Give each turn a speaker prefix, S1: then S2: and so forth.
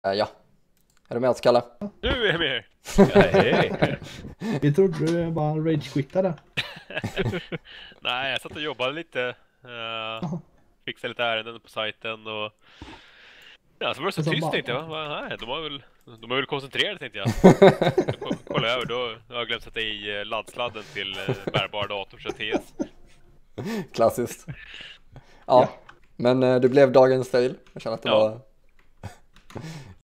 S1: Ja. Är du med oss, Kalle?
S2: Du är med!
S3: Hej.
S4: Vi trodde du bara rage-quittade.
S2: Nej, jag satt och jobbade lite. Fixade lite ärenden på sajten och... Ja, så var det så
S4: Och så
S2: tyst
S4: bara-
S2: tänkte jag. Nej, de är väl koncentrerade tänkte jag. Kolla över, då har jag glömt sätta i laddsladden till bärbar dator så TS.
S1: Klassiskt. Ja, men du blev dagens fail. Jag känner att det
S2: Ja.
S1: var